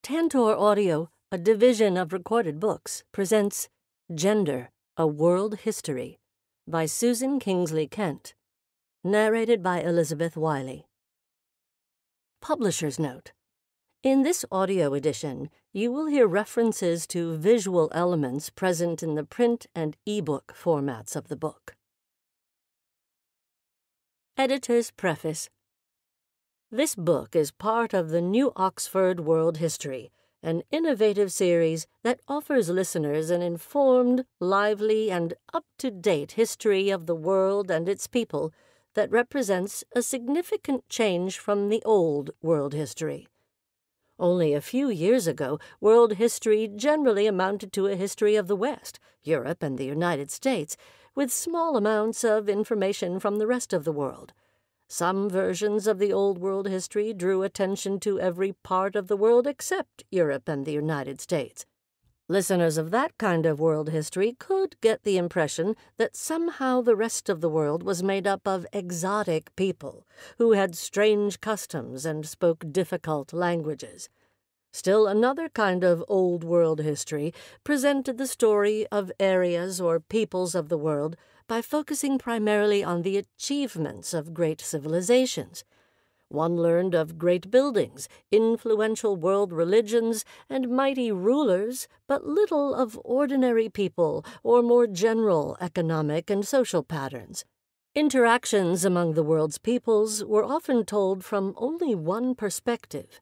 Tantor Audio, a division of Recorded Books, presents Gender, A World History by Susan Kingsley Kent, narrated by Elizabeth Wiley. Publisher's Note: in this audio edition, you will hear references to visual elements present in the print and ebook formats of the book. Editor's Preface. This book is part of the New Oxford World History, an innovative series that offers listeners an informed, lively, and up-to-date history of the world and its people that represents a significant change from the old world history. Only a few years ago, world history generally amounted to a history of the West, Europe, and the United States, with small amounts of information from the rest of the world. Some versions of the old world history drew attention to every part of the world except Europe and the United States. Listeners of that kind of world history could get the impression that somehow the rest of the world was made up of exotic people who had strange customs and spoke difficult languages. Still another kind of old world history presented the story of areas or peoples of the world by focusing primarily on the achievements of great civilizations. One learned of great buildings, influential world religions, and mighty rulers, but little of ordinary people or more general economic and social patterns. Interactions among the world's peoples were often told from only one perspective.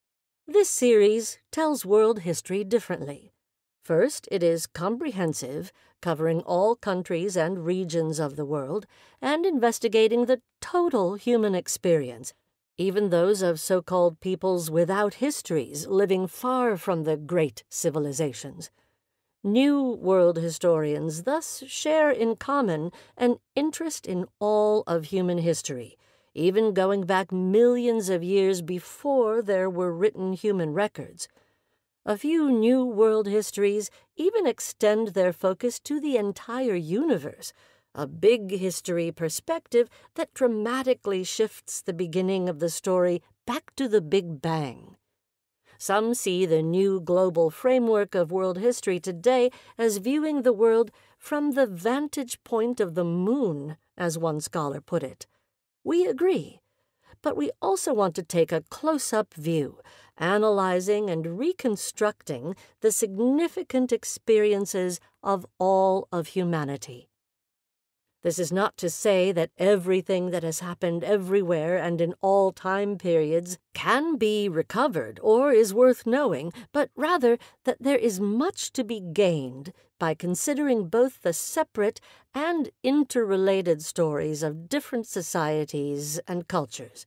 This series tells world history differently. First, it is comprehensive, covering all countries and regions of the world, and investigating the total human experience, even those of so-called peoples without histories living far from the great civilizations. New world historians thus share in common an interest in all of human history, even going back millions of years before there were written human records. A few new world histories even extend their focus to the entire universe, a big history perspective that dramatically shifts the beginning of the story back to the Big Bang. Some see the new global framework of world history today as viewing the world from the vantage point of the moon, as one scholar put it. We agree, but we also want to take a close-up view, analyzing and reconstructing the significant experiences of all of humanity. This is not to say that everything that has happened everywhere and in all time periods can be recovered or is worth knowing, but rather that there is much to be gained by considering both the separate and interrelated stories of different societies and cultures.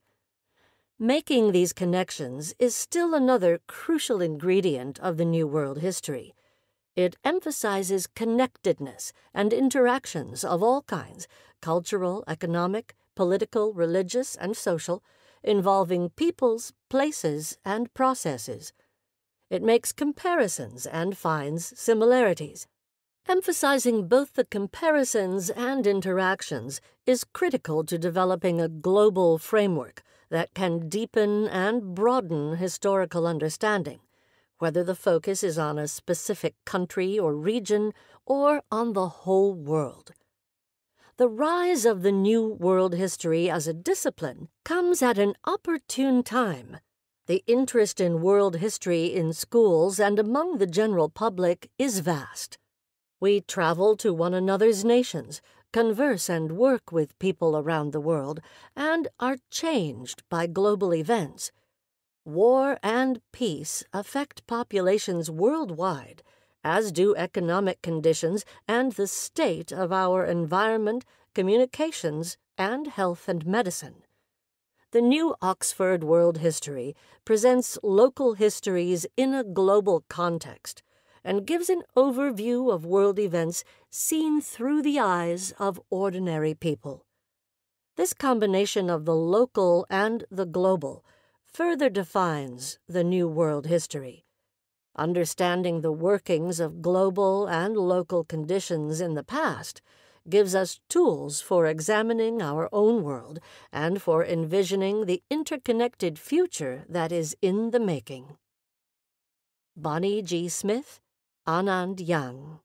Making these connections is still another crucial ingredient of the New World History. It emphasizes connectedness and interactions of all kinds, cultural, economic, political, religious, and social, involving peoples, places, and processes. It makes comparisons and finds similarities. Emphasizing both the comparisons and interactions is critical to developing a global framework that can deepen and broaden historical understanding, whether the focus is on a specific country or region or on the whole world. The rise of the new world history as a discipline comes at an opportune time. The interest in world history in schools and among the general public is vast. We travel to one another's nations, converse and work with people around the world, and are changed by global events. War and peace affect populations worldwide, as do economic conditions and the state of our environment, communications, and health and medicine. The New Oxford World History presents local histories in a global context and gives an overview of world events seen through the eyes of ordinary people. This combination of the local and the global further defines the New World History. Understanding the workings of global and local conditions in the past gives us tools for examining our own world and for envisioning the interconnected future that is in the making. Bonnie G. Smith, Anand Yang.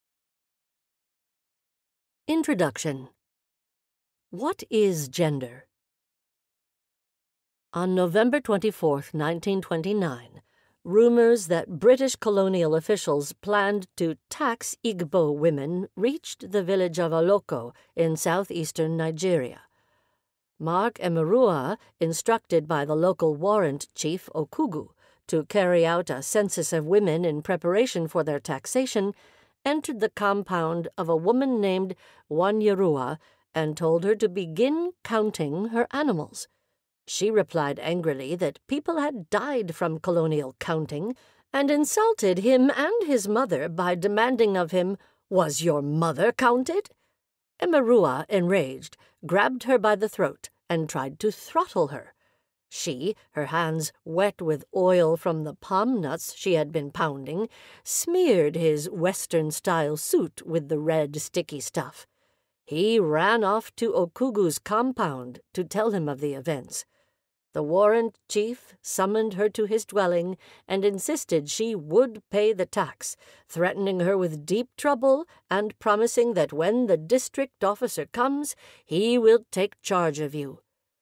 Introduction. What is gender? On November 24, 1929, rumors that British colonial officials planned to tax Igbo women reached the village of Oloko in southeastern Nigeria. Mark Emerua, instructed by the local warrant chief Okugu to carry out a census of women in preparation for their taxation, entered the compound of a woman named Wanyerua and told her to begin counting her animals. She replied angrily that people had died from colonial counting and insulted him and his mother by demanding of him, "Was your mother counted?" Emerua, enraged, grabbed her by the throat and tried to throttle her. She, her hands wet with oil from the palm nuts she had been pounding, smeared his Western-style suit with the red, sticky stuff. He ran off to Okugu's compound to tell him of the events. The warrant chief summoned her to his dwelling and insisted she would pay the tax, threatening her with deep trouble and promising that when the district officer comes, he will take charge of you.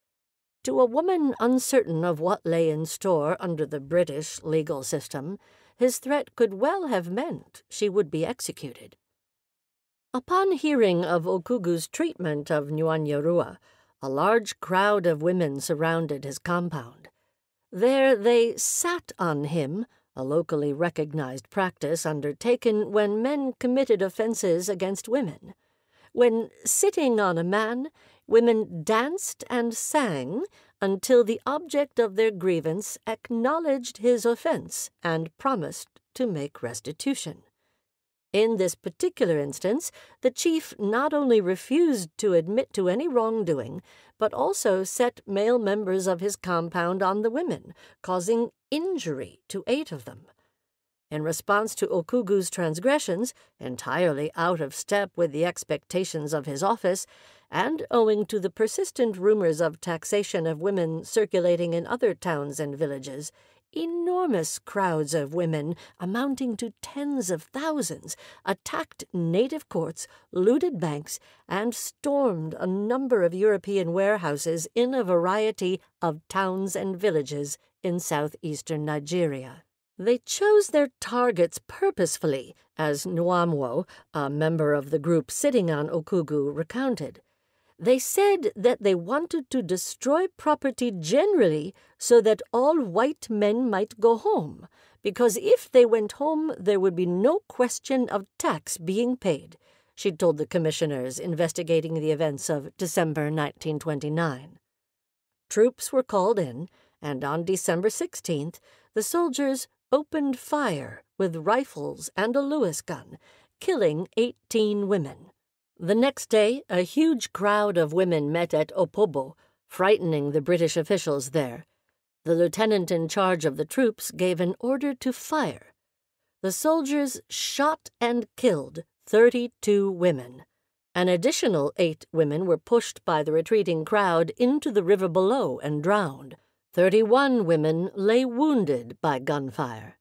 To a woman uncertain of what lay in store under the British legal system, his threat could well have meant she would be executed. Upon hearing of Okugu's treatment of Nwanyerua, a large crowd of women surrounded his compound. There they sat on him, a locally recognized practice undertaken when men committed offenses against women. When sitting on a man, women danced and sang until the object of their grievance acknowledged his offense and promised to make restitution. In this particular instance, the chief not only refused to admit to any wrongdoing, but also set male members of his compound on the women, causing injury to 8 of them. In response to Okugu's transgressions, entirely out of step with the expectations of his office, and owing to the persistent rumors of taxation of women circulating in other towns and villages, enormous crowds of women, amounting to tens of thousands, attacked native courts, looted banks, and stormed a number of European warehouses in a variety of towns and villages in southeastern Nigeria. They chose their targets purposefully, as Nwamwo, a member of the group sitting on Okugu, recounted. They said that they wanted to destroy property generally so that all white men might go home, because if they went home there would be no question of tax being paid, she told the commissioners investigating the events of December 1929. Troops were called in, and on December 16th, the soldiers opened fire with rifles and a Lewis gun, killing 18 women. The next day, a huge crowd of women met at Opobo, frightening the British officials there. The lieutenant in charge of the troops gave an order to fire. The soldiers shot and killed 32 women. An additional 8 women were pushed by the retreating crowd into the river below and drowned. 31 women lay wounded by gunfire.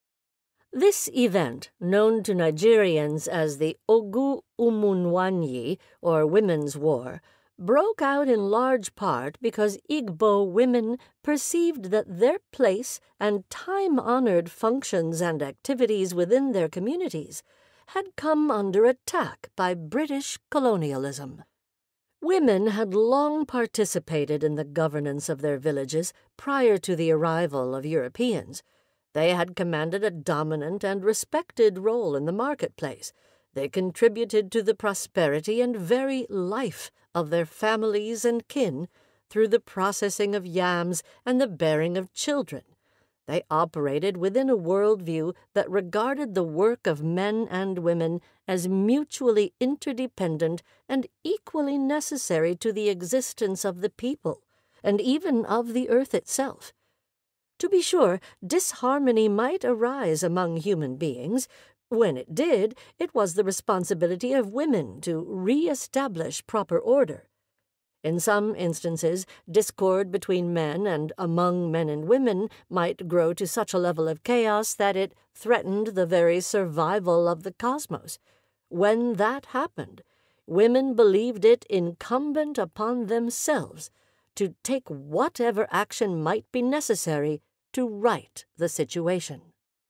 This event, known to Nigerians as the Ogu Umunwanyi, or Women's War, broke out in large part because Igbo women perceived that their place and time-honored functions and activities within their communities had come under attack by British colonialism. Women had long participated in the governance of their villages prior to the arrival of Europeans. They had commanded a dominant and respected role in the marketplace. They contributed to the prosperity and very life of their families and kin through the processing of yams and the bearing of children. They operated within a worldview that regarded the work of men and women as mutually interdependent and equally necessary to the existence of the people, and even of the earth itself. To be sure, disharmony might arise among human beings. When it did, it was the responsibility of women to re-establish proper order. In some instances, discord between men and among men and women might grow to such a level of chaos that it threatened the very survival of the cosmos. When that happened, women believed it incumbent upon themselves to take whatever action might be necessary to right the situation.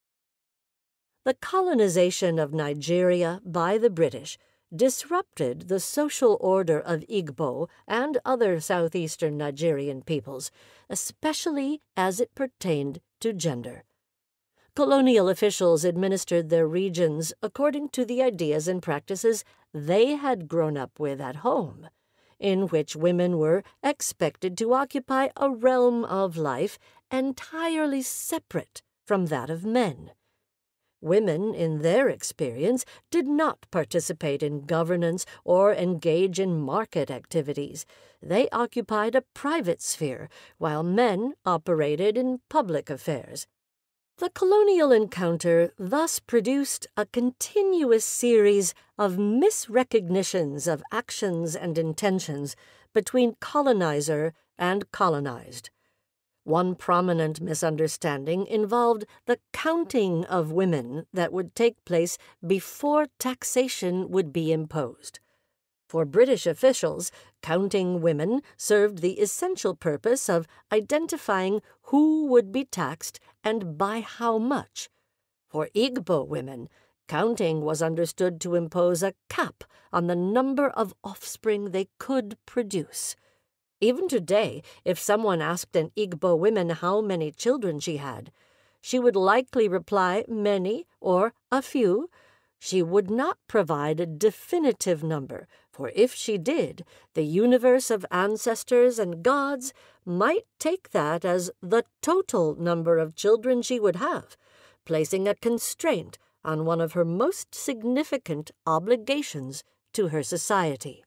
The colonization of Nigeria by the British disrupted the social order of Igbo and other southeastern Nigerian peoples, especially as it pertained to gender. Colonial officials administered their regions according to the ideas and practices they had grown up with at home, in which women were expected to occupy a realm of life entirely separate from that of men. Women, in their experience, did not participate in governance or engage in market activities. They occupied a private sphere, while men operated in public affairs. The colonial encounter thus produced a continuous series of misrecognitions of actions and intentions between colonizer and colonized. One prominent misunderstanding involved the counting of women that would take place before taxation would be imposed. For British officials, counting women served the essential purpose of identifying who would be taxed and by how much. For Igbo women, counting was understood to impose a cap on the number of offspring they could produce. Even today, if someone asked an Igbo woman how many children she had, she would likely reply many or a few. She would not provide a definitive number, for if she did, the universe of ancestors and gods might take that as the total number of children she would have, placing a constraint on one of her most significant obligations to her society.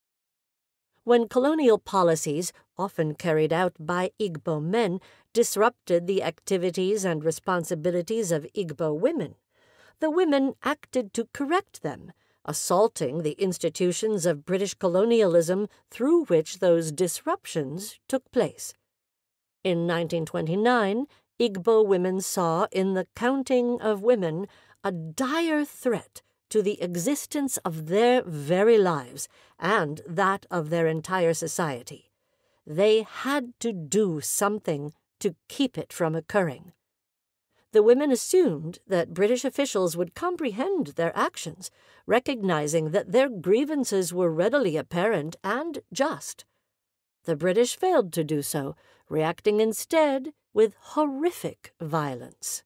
When colonial policies, often carried out by Igbo men, disrupted the activities and responsibilities of Igbo women, the women acted to correct them, assaulting the institutions of British colonialism through which those disruptions took place. In 1929, Igbo women saw in the counting of women a dire threat to the existence of their very lives and that of their entire society. They had to do something to keep it from occurring. The women assumed that British officials would comprehend their actions, recognizing that their grievances were readily apparent and just. The British failed to do so, reacting instead with horrific violence.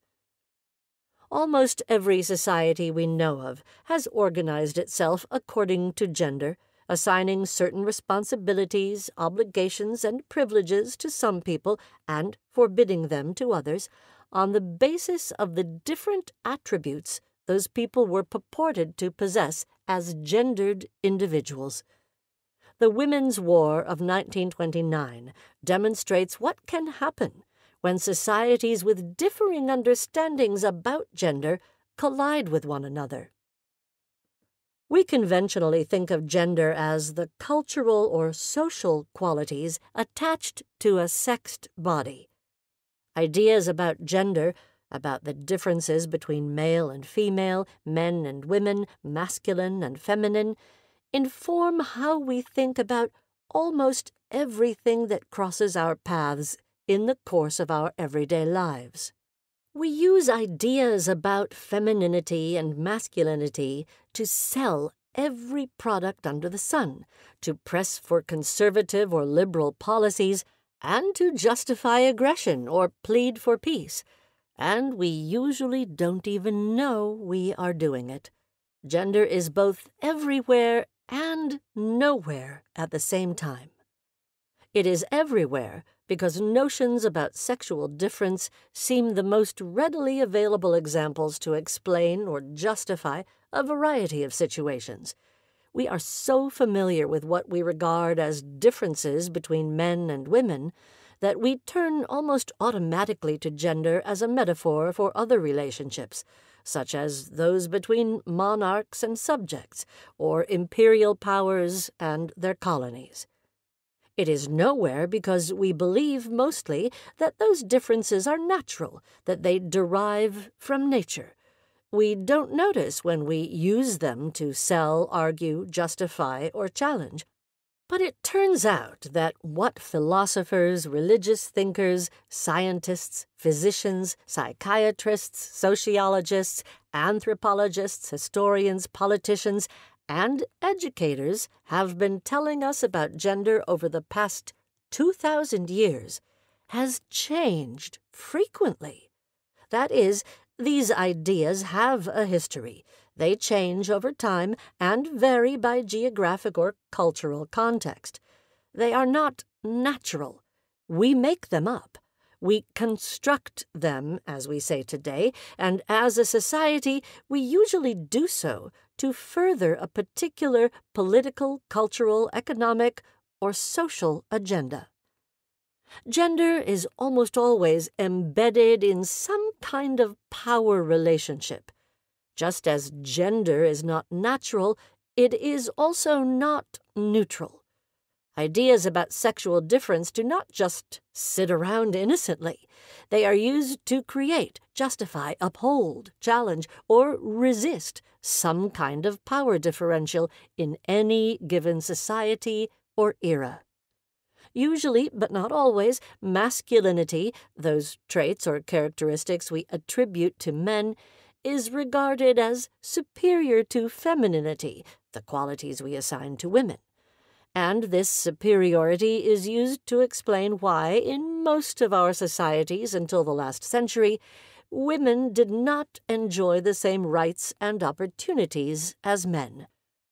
Almost every society we know of has organized itself according to gender, assigning certain responsibilities, obligations, and privileges to some people and forbidding them to others on the basis of the different attributes those people were purported to possess as gendered individuals. The Women's War of 1929 demonstrates what can happen when societies with differing understandings about gender collide with one another. We conventionally think of gender as the cultural or social qualities attached to a sexed body. Ideas about gender, about the differences between male and female, men and women, masculine and feminine, inform how we think about almost everything that crosses our paths in the course of our everyday lives. We use ideas about femininity and masculinity to sell every product under the sun, to press for conservative or liberal policies, and to justify aggression or plead for peace. And we usually don't even know we are doing it. Gender is both everywhere and nowhere at the same time. It is everywhere because notions about sexual difference seem the most readily available examples to explain or justify a variety of situations. We are so familiar with what we regard as differences between men and women that we turn almost automatically to gender as a metaphor for other relationships, such as those between monarchs and subjects, or imperial powers and their colonies. It is nowhere because we believe mostly that those differences are natural, that they derive from nature. We don't notice when we use them to sell, argue, justify, or challenge. But it turns out that what philosophers, religious thinkers, scientists, physicians, psychiatrists, sociologists, anthropologists, historians, politicians, and educators have been telling us about gender over the past 2,000 years has changed frequently. That is, these ideas have a history. They change over time and vary by geographic or cultural context. They are not natural. We make them up. We construct them, as we say today, and as a society, we usually do so to further a particular political, cultural, economic, or social agenda. Gender is almost always embedded in some kind of power relationship. Just as gender is not natural, it is also not neutral. Ideas about sexual difference do not just sit around innocently. They are used to create, justify, uphold, challenge, or resist some kind of power differential in any given society or era. Usually, but not always, masculinity, those traits or characteristics we attribute to men, is regarded as superior to femininity, the qualities we assign to women. And this superiority is used to explain why, in most of our societies until the last century, women did not enjoy the same rights and opportunities as men.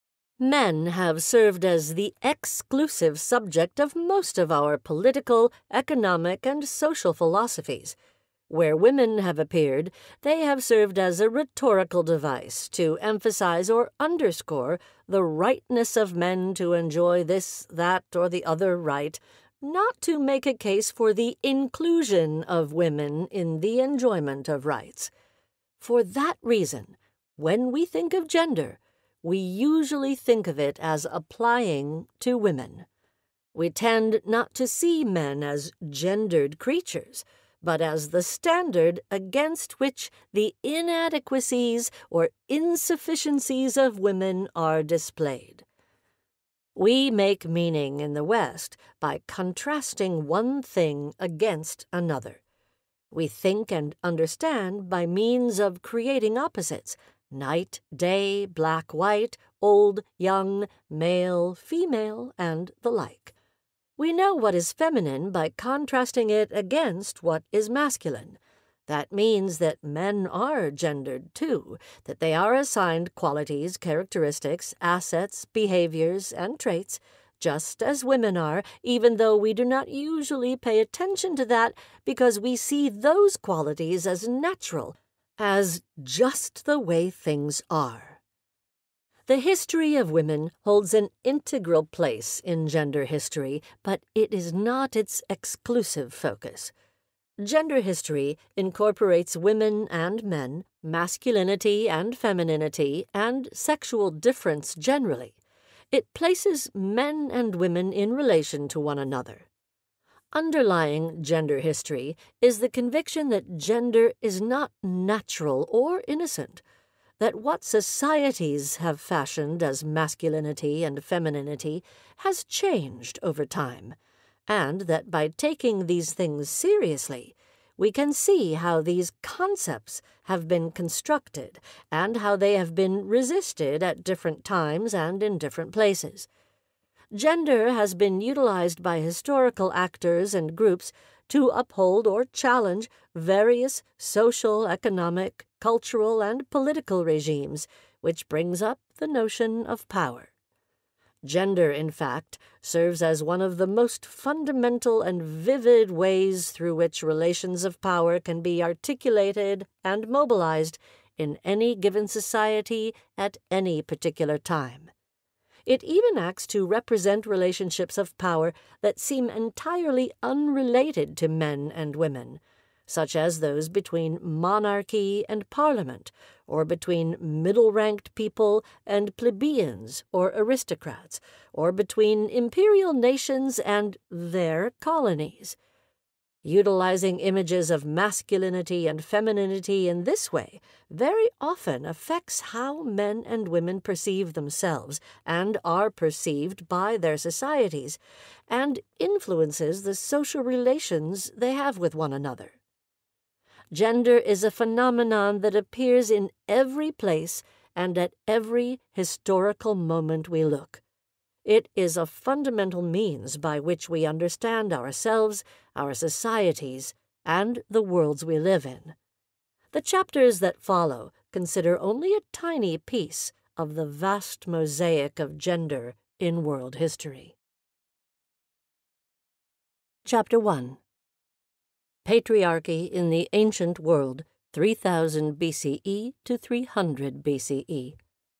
Men have served as the exclusive subject of most of our political, economic, and social philosophies. Where women have appeared, they have served as a rhetorical device to emphasize or underscore the rightness of men to enjoy this, that, or the other right, not to make a case for the inclusion of women in the enjoyment of rights. For that reason, when we think of gender, we usually think of it as applying to women. We tend not to see men as gendered creatures, but as the standard against which the inadequacies or insufficiencies of women are displayed. We make meaning in the West by contrasting one thing against another. We think and understand by means of creating opposites: night, day, black, white, old, young, male, female, and the like. We know what is feminine by contrasting it against what is masculine. That means that men are gendered too, that they are assigned qualities, characteristics, assets, behaviors, and traits, just as women are, even though we do not usually pay attention to that because we see those qualities as natural, as just the way things are. The history of women holds an integral place in gender history, but it is not its exclusive focus. Gender history incorporates women and men, masculinity and femininity, and sexual difference generally. It places men and women in relation to one another. Underlying gender history is the conviction that gender is not natural or innocent, that what societies have fashioned as masculinity and femininity has changed over time, and that by taking these things seriously, we can see how these concepts have been constructed and how they have been resisted at different times and in different places. Gender has been utilized by historical actors and groups to uphold or challenge various social, economic, cultural, and political regimes, which brings up the notion of power. Gender, in fact, serves as one of the most fundamental and vivid ways through which relations of power can be articulated and mobilized in any given society at any particular time. It even acts to represent relationships of power that seem entirely unrelated to men and women, such as those between monarchy and parliament, or between middle-ranked people and plebeians or aristocrats, or between imperial nations and their colonies. Utilizing images of masculinity and femininity in this way very often affects how men and women perceive themselves and are perceived by their societies, and influences the social relations they have with one another. Gender is a phenomenon that appears in every place and at every historical moment we look. It is a fundamental means by which we understand ourselves, our societies, and the worlds we live in. The chapters that follow consider only a tiny piece of the vast mosaic of gender in world history. Chapter 1. Patriarchy in the Ancient World, 3000 BCE to 300 BCE.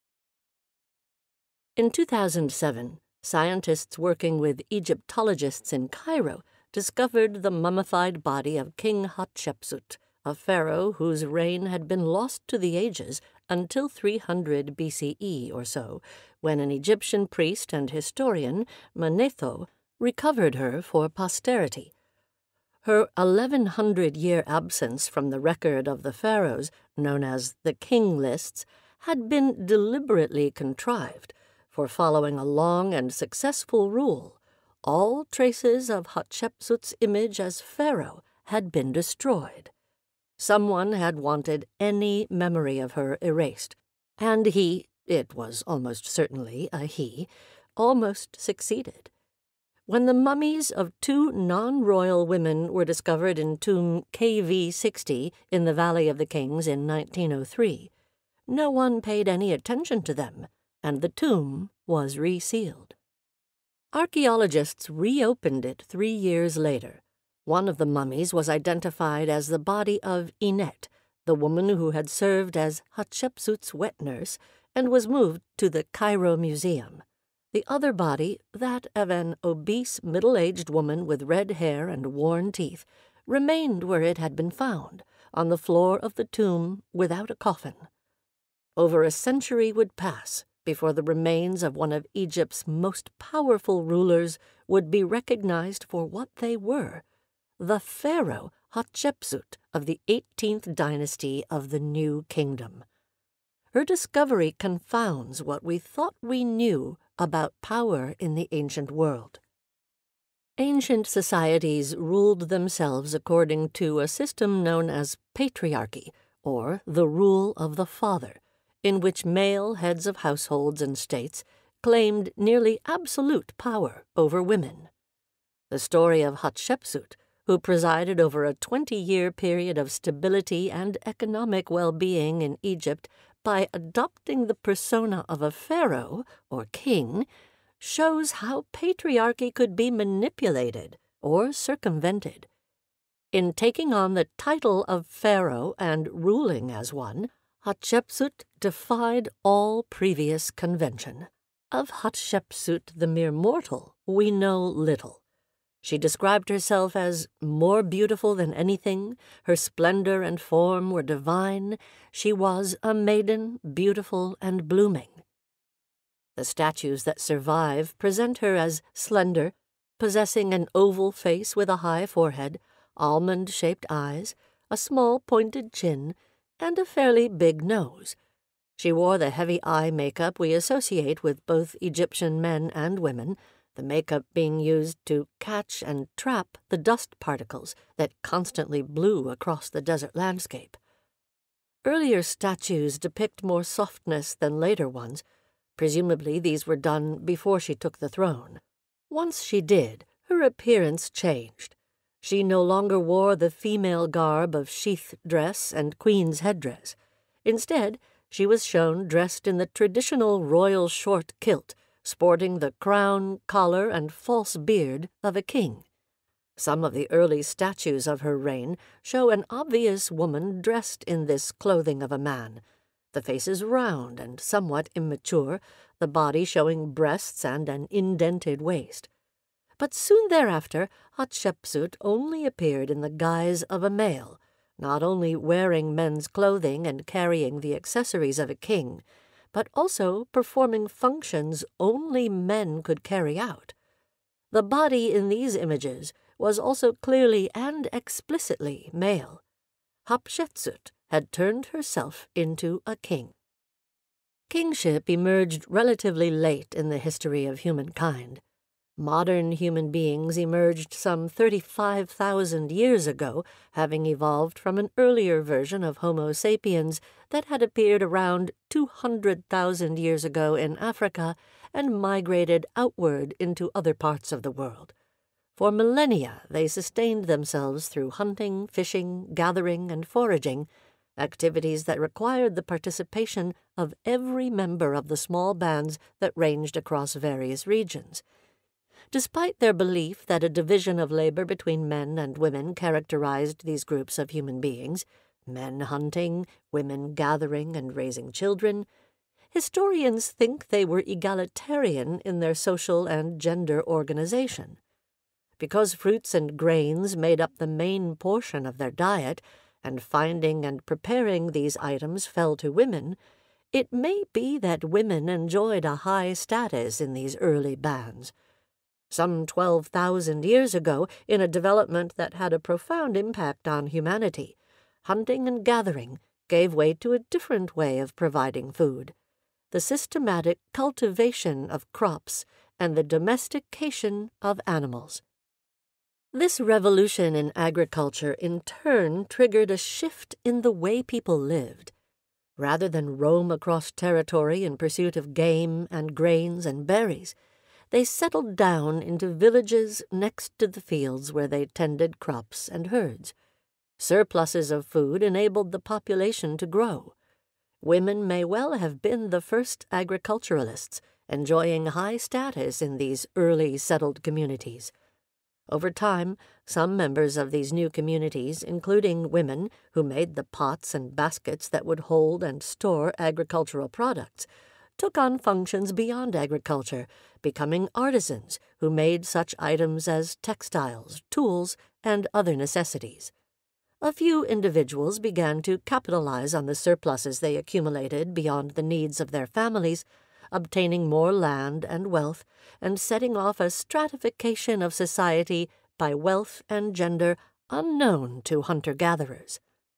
In 2007, scientists working with Egyptologists in Cairo discovered the mummified body of King Hatshepsut, a pharaoh whose reign had been lost to the ages until 300 BCE or so, when an Egyptian priest and historian, Manetho, recovered her for posterity. Her 1100-year absence from the record of the pharaohs, known as the king lists, had been deliberately contrived, for following a long and successful rule, all traces of Hatshepsut's image as pharaoh had been destroyed. Someone had wanted any memory of her erased, and he, it was almost certainly a he, almost succeeded. When the mummies of two non-royal women were discovered in tomb KV60 in the Valley of the Kings in 1903, no one paid any attention to them, and the tomb was resealed. Archaeologists reopened it 3 years later. One of the mummies was identified as the body of Inet, the woman who had served as Hatshepsut's wet nurse and was moved to the Cairo Museum. The other body, that of an obese middle-aged woman with red hair and worn teeth, remained where it had been found, on the floor of the tomb without a coffin. Over a century would pass before the remains of one of Egypt's most powerful rulers would be recognized for what they were, the pharaoh Hatshepsut of the 18th dynasty of the New Kingdom. Her discovery confounds what we thought we knew about power in the ancient world. Ancient societies ruled themselves according to a system known as patriarchy, or the rule of the father, in which male heads of households and states claimed nearly absolute power over women. The story of Hatshepsut, who presided over a 20-year period of stability and economic well-being in Egypt by adopting the persona of a pharaoh, or king, shows how patriarchy could be manipulated or circumvented. In taking on the title of pharaoh and ruling as one, Hatshepsut defied all previous convention. Of Hatshepsut the mere mortal, we know little. She described herself as more beautiful than anything, her splendor and form were divine, she was a maiden, beautiful and blooming. The statues that survive present her as slender, possessing an oval face with a high forehead, almond-shaped eyes, a small pointed chin, and a fairly big nose. She wore the heavy eye makeup we associate with both Egyptian men and women, the makeup being used to catch and trap the dust particles that constantly blew across the desert landscape. Earlier statues depict more softness than later ones. Presumably these were done before she took the throne. Once she did, her appearance changed. She no longer wore the female garb of sheath dress and queen's headdress. Instead, she was shown dressed in the traditional royal short kilt, sporting the crown, collar, and false beard of a king. Some of the early statues of her reign show an obvious woman dressed in this clothing of a man. The face is round and somewhat immature, the body showing breasts and an indented waist. But soon thereafter, Hatshepsut only appeared in the guise of a male, not only wearing men's clothing and carrying the accessories of a king, but also performing functions only men could carry out. The body in these images was also clearly and explicitly male. Hatshepsut had turned herself into a king. Kingship emerged relatively late in the history of humankind. Modern human beings emerged some 35,000 years ago, having evolved from an earlier version of Homo sapiens that had appeared around 200,000 years ago in Africa and migrated outward into other parts of the world. For millennia, they sustained themselves through hunting, fishing, gathering, and foraging, activities that required the participation of every member of the small bands that ranged across various regions. Despite their belief that a division of labor between men and women characterized these groups of human beings, men hunting, women gathering and raising children, historians think they were egalitarian in their social and gender organization. Because fruits and grains made up the main portion of their diet, and finding and preparing these items fell to women, it may be that women enjoyed a high status in these early bands. Some 12,000 years ago, in a development that had a profound impact on humanity, hunting and gathering gave way to a different way of providing food: the systematic cultivation of crops and the domestication of animals. This revolution in agriculture in turn triggered a shift in the way people lived. Rather than roam across territory in pursuit of game and grains and berries, they settled down into villages next to the fields where they tended crops and herds. Surpluses of food enabled the population to grow. Women may well have been the first agriculturalists, enjoying high status in these early settled communities. Over time, some members of these new communities, including women who made the pots and baskets that would hold and store agricultural products, took on functions beyond agriculture, becoming artisans who made such items as textiles, tools, and other necessities. A few individuals began to capitalize on the surpluses they accumulated beyond the needs of their families, obtaining more land and wealth, and setting off a stratification of society by wealth and gender unknown to hunter-gatherers.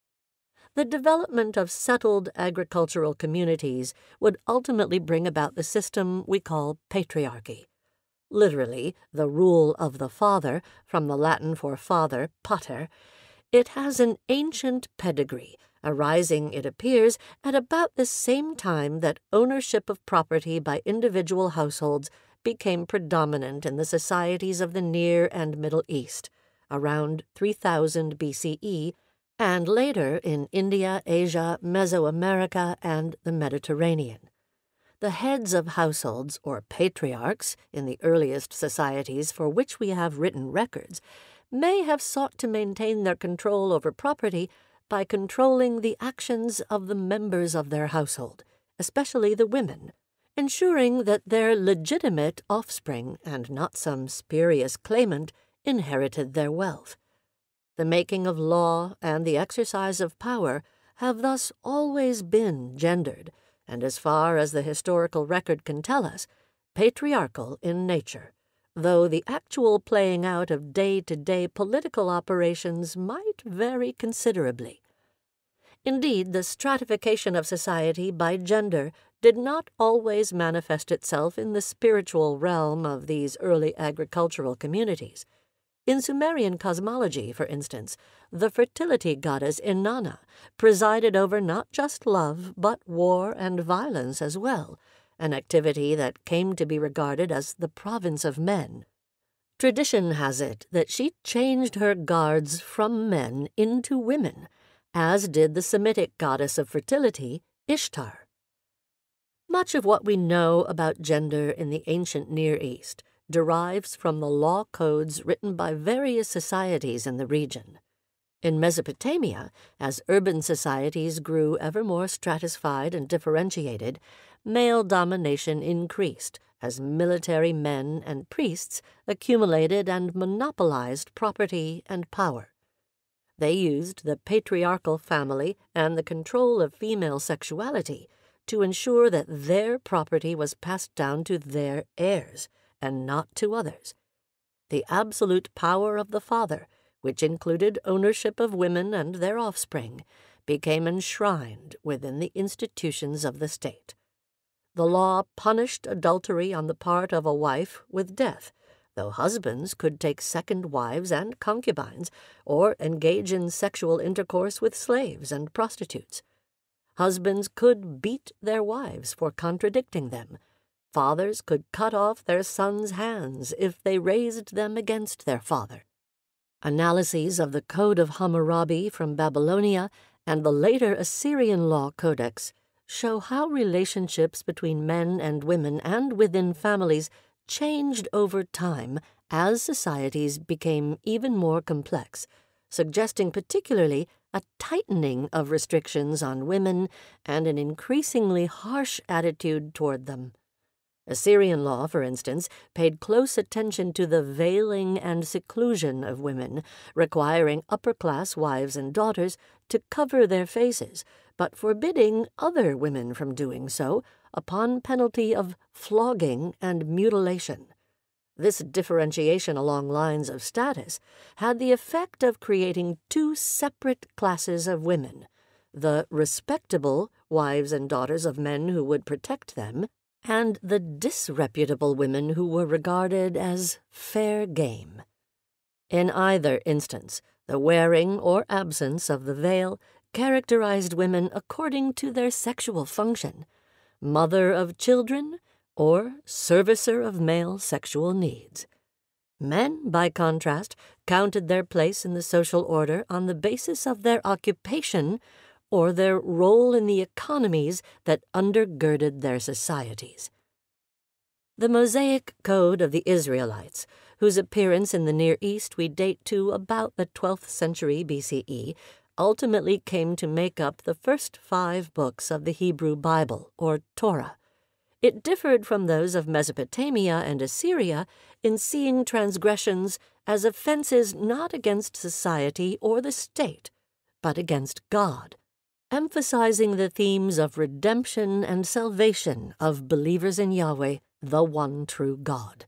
The development of settled agricultural communities would ultimately bring about the system we call patriarchy. Literally, the rule of the father, from the Latin for father, pater. It has an ancient pedigree, arising, it appears, at about the same time that ownership of property by individual households became predominant in the societies of the Near and Middle East, around 3000 BCE, and later in India, Asia, Mesoamerica, and the Mediterranean. The heads of households, or patriarchs, in the earliest societies for which we have written records, may have sought to maintain their control over property by controlling the actions of the members of their household, especially the women, ensuring that their legitimate offspring, and not some spurious claimant, inherited their wealth. The making of law and the exercise of power have thus always been gendered, and as far as the historical record can tell us, patriarchal in nature, though the actual playing out of day-to-day political operations might vary considerably. Indeed, the stratification of society by gender did not always manifest itself in the spiritual realm of these early agricultural communities. In Sumerian cosmology, for instance, the fertility goddess Inanna presided over not just love, but war and violence as well, an activity that came to be regarded as the province of men. Tradition has it that she changed her guards from men into women, as did the Semitic goddess of fertility, Ishtar. Much of what we know about gender in the ancient Near East derives from the law codes written by various societies in the region. In Mesopotamia, as urban societies grew ever more stratified and differentiated, male domination increased as military men and priests accumulated and monopolized property and power. They used the patriarchal family and the control of female sexuality to ensure that their property was passed down to their heirs and not to others. The absolute power of the father, which included ownership of women and their offspring, became enshrined within the institutions of the state. The law punished adultery on the part of a wife with death, though husbands could take second wives and concubines or engage in sexual intercourse with slaves and prostitutes. Husbands could beat their wives for contradicting them. Fathers could cut off their sons' hands if they raised them against their father. Analyses of the Code of Hammurabi from Babylonia and the later Assyrian law codex show how relationships between men and women and within families changed over time as societies became even more complex, suggesting particularly a tightening of restrictions on women and an increasingly harsh attitude toward them. Assyrian law, for instance, paid close attention to the veiling and seclusion of women, requiring upper-class wives and daughters to cover their faces, but forbidding other women from doing so upon penalty of flogging and mutilation. This differentiation along lines of status had the effect of creating two separate classes of women: the respectable wives and daughters of men who would protect them, and the disreputable women who were regarded as fair game. In either instance, the wearing or absence of the veil characterized women according to their sexual function: mother of children or servicer of male sexual needs. Men, by contrast, counted their place in the social order on the basis of their occupation or their role in the economies that undergirded their societies. The Mosaic Code of the Israelites, whose appearance in the Near East we date to about the 12th century BCE, ultimately came to make up the first 5 books of the Hebrew Bible, or Torah. It differed from those of Mesopotamia and Assyria in seeing transgressions as offenses not against society or the state, but against God, emphasizing the themes of redemption and salvation of believers in Yahweh, the one true God.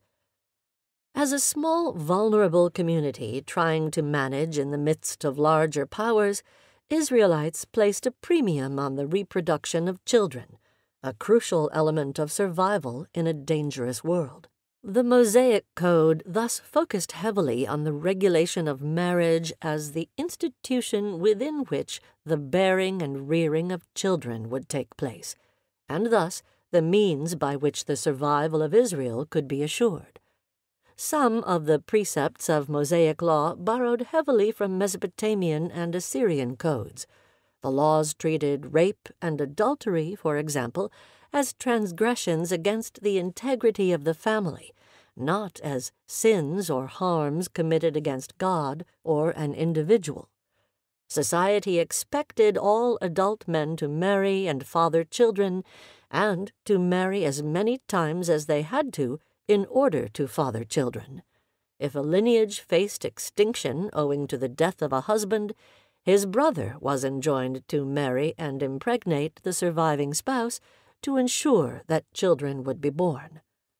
As a small, vulnerable community trying to manage in the midst of larger powers, Israelites placed a premium on the reproduction of children, a crucial element of survival in a dangerous world. The Mosaic Code thus focused heavily on the regulation of marriage as the institution within which the bearing and rearing of children would take place, and thus the means by which the survival of Israel could be assured. Some of the precepts of Mosaic law borrowed heavily from Mesopotamian and Assyrian codes. The laws treated rape and adultery, for example, as transgressions against the integrity of the family, not as sins or harms committed against God or an individual. Society expected all adult men to marry and father children, and to marry as many times as they had to in order to father children. If a lineage faced extinction owing to the death of a husband, his brother was enjoined to marry and impregnate the surviving spouse to ensure that children would be born.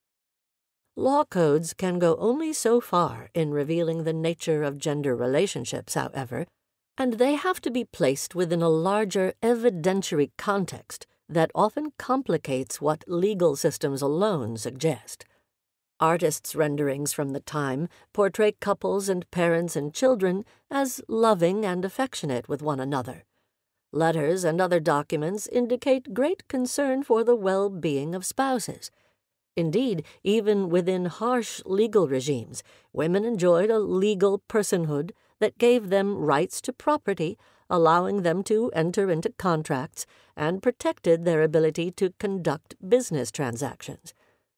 Law codes can go only so far in revealing the nature of gender relationships, however, and they have to be placed within a larger evidentiary context that often complicates what legal systems alone suggest. Artists' renderings from the time portray couples and parents and children as loving and affectionate with one another. Letters and other documents indicate great concern for the well-being of spouses. Indeed, even within harsh legal regimes, women enjoyed a legal personhood that gave them rights to property, allowing them to enter into contracts, and protected their ability to conduct business transactions.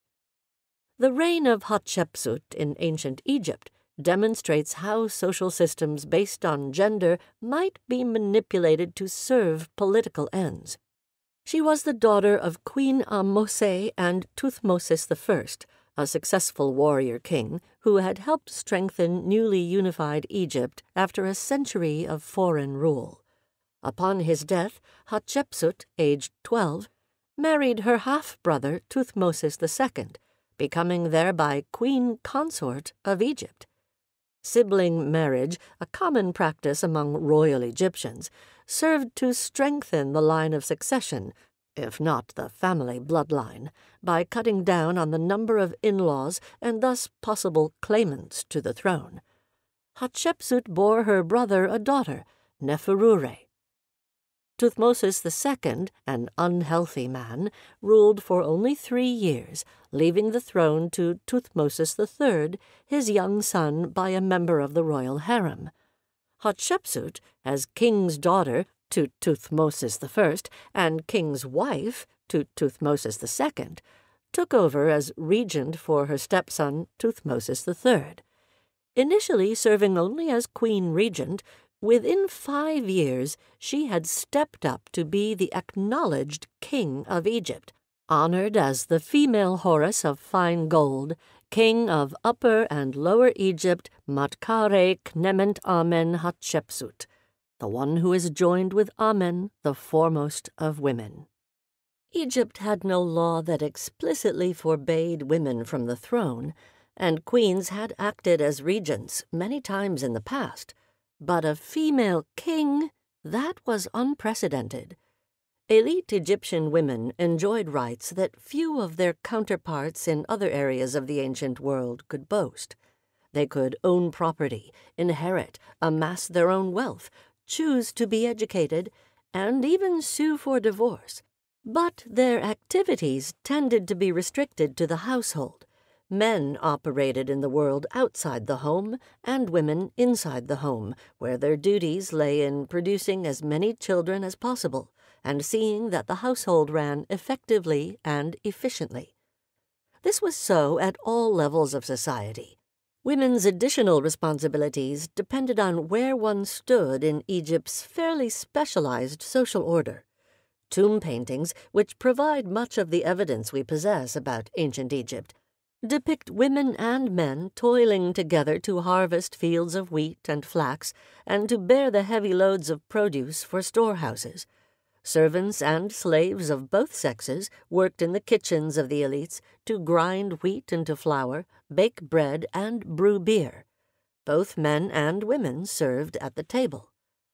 The reign of Hatshepsut in ancient Egypt demonstrates how social systems based on gender might be manipulated to serve political ends. She was the daughter of Queen Ahmose and Thutmosis I, a successful warrior king who had helped strengthen newly unified Egypt after a century of foreign rule. Upon his death, Hatshepsut, aged 12, married her half-brother Thutmose II, becoming thereby queen consort of Egypt. Sibling marriage, a common practice among royal Egyptians, served to strengthen the line of succession, if not the family bloodline, by cutting down on the number of in-laws and thus possible claimants to the throne. Hatshepsut bore her brother a daughter, Neferure. Thutmose II, an unhealthy man, ruled for only 3 years, leaving the throne to Thutmose III, his young son by a member of the royal harem. Hatshepsut, as king's daughter to Thutmose I and king's wife to Thutmose II, took over as regent for her stepson Thutmose III. Initially serving only as queen regent, within 5 years she had stepped up to be the acknowledged king of Egypt, honored as the female Horus of fine gold, king of Upper and Lower Egypt, Matkare Knement Amen Hatshepsut, the one who is joined with Amen, the foremost of women. Egypt had no law that explicitly forbade women from the throne, and queens had acted as regents many times in the past. But a female king, that was unprecedented. Elite Egyptian women enjoyed rights that few of their counterparts in other areas of the ancient world could boast. They could own property, inherit, amass their own wealth, choose to be educated, and even sue for divorce. But their activities tended to be restricted to the household. Men operated in the world outside the home, and women inside the home, where their duties lay in producing as many children as possible and seeing that the household ran effectively and efficiently. This was so at all levels of society. Women's additional responsibilities depended on where one stood in Egypt's fairly specialized social order. Tomb paintings, which provide much of the evidence we possess about ancient Egypt, depict women and men toiling together to harvest fields of wheat and flax and to bear the heavy loads of produce for storehouses. Servants and slaves of both sexes worked in the kitchens of the elites to grind wheat into flour, bake bread, and brew beer. Both men and women served at the table.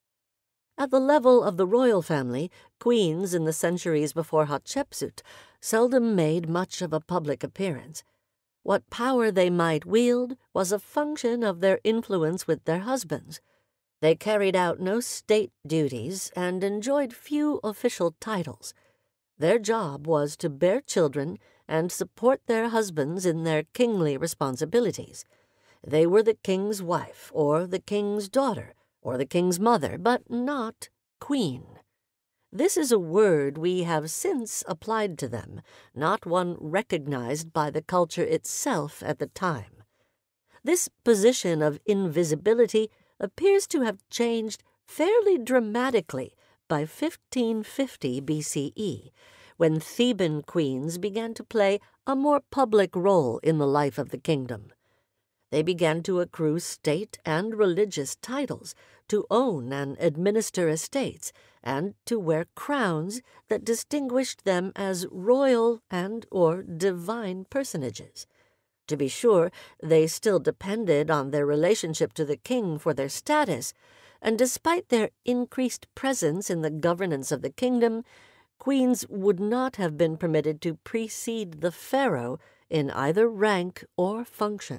At the level of the royal family, queens in the centuries before Hatshepsut seldom made much of a public appearance. What power they might wield was a function of their influence with their husbands. They carried out no state duties and enjoyed few official titles. Their job was to bear children and support their husbands in their kingly responsibilities. They were the king's wife, or the king's daughter, or the king's mother, but not queen. This is a word we have since applied to them, not one recognized by the culture itself at the time. This position of invisibility appears to have changed fairly dramatically by 1550 BCE, when Theban queens began to play a more public role in the life of the kingdom. They began to accrue state and religious titles, to own and administer estates, and to wear crowns that distinguished them as royal and/or divine personages. To be sure, they still depended on their relationship to the king for their status, and despite their increased presence in the governance of the kingdom, queens would not have been permitted to precede the pharaoh in either rank or function.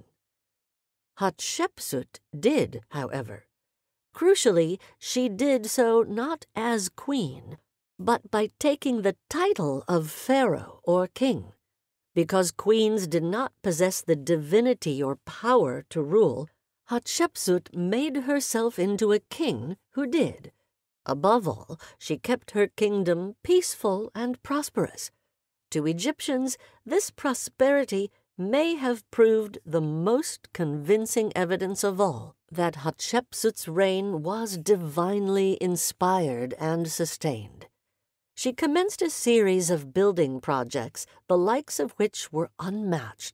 Hatshepsut did, however. Crucially, she did so not as queen, but by taking the title of pharaoh or king. Because queens did not possess the divinity or power to rule, Hatshepsut made herself into a king who did. Above all, she kept her kingdom peaceful and prosperous. To Egyptians, this prosperity may have proved the most convincing evidence of all that Hatshepsut's reign was divinely inspired and sustained. She commenced a series of building projects, the likes of which were unmatched,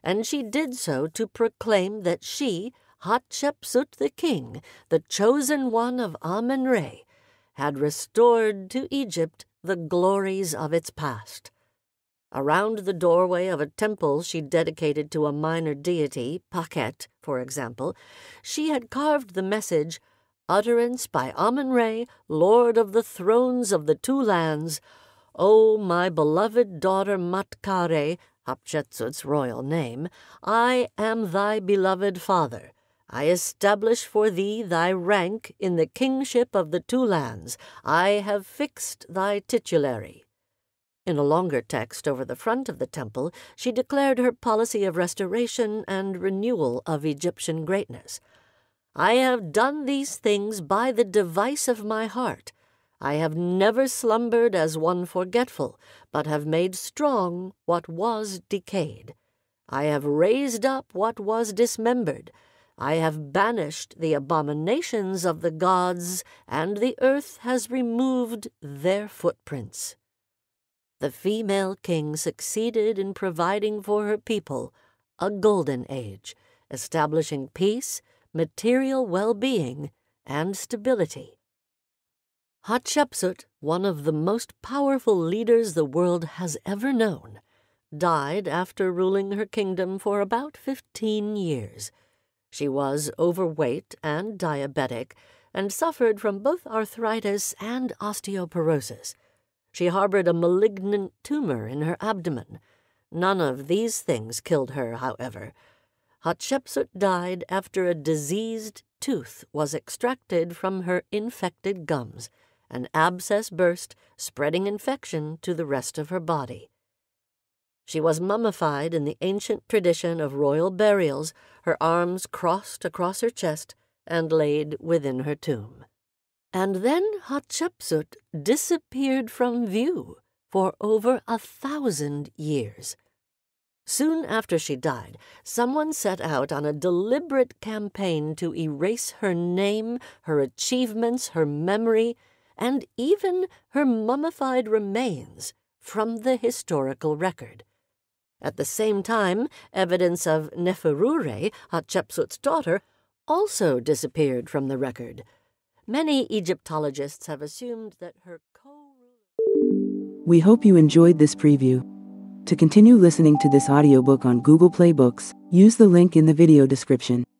and she did so to proclaim that she, Hatshepsut the king, the chosen one of Amun-Re, had restored to Egypt the glories of its past. Around the doorway of a temple she dedicated to a minor deity, Pakhet, for example, she had carved the message, "Utterance by Amun-Re, Lord of the thrones of the two lands, O my beloved daughter Matkare," Hatshepsut's royal name, "I am thy beloved father. I establish for thee thy rank in the kingship of the two lands. I have fixed thy titulary." In a longer text over the front of the temple, she declared her policy of restoration and renewal of Egyptian greatness. "I have done these things by the device of my heart. I have never slumbered as one forgetful, but have made strong what was decayed. I have raised up what was dismembered. I have banished the abominations of the gods, and the earth has removed their footprints." The female king succeeded in providing for her people a golden age, establishing peace, material well-being, and stability. Hatshepsut, one of the most powerful leaders the world has ever known, died after ruling her kingdom for about 15 years. She was overweight and diabetic and suffered from both arthritis and osteoporosis. She harbored a malignant tumor in her abdomen. None of these things killed her, however. Hatshepsut died after a diseased tooth was extracted from her infected gums. An abscess burst, spreading infection to the rest of her body. She was mummified in the ancient tradition of royal burials, her arms crossed across her chest, and laid within her tomb. And then Hatshepsut disappeared from view for over 1,000 years. Soon after she died, someone set out on a deliberate campaign to erase her name, her achievements, her memory, and even her mummified remains from the historical record. At the same time, evidence of Neferure, Hatshepsut's daughter, also disappeared from the record. Many Egyptologists have assumed that her co-ruler... We hope you enjoyed this preview. To continue listening to this audiobook on Google Play Books, use the link in the video description.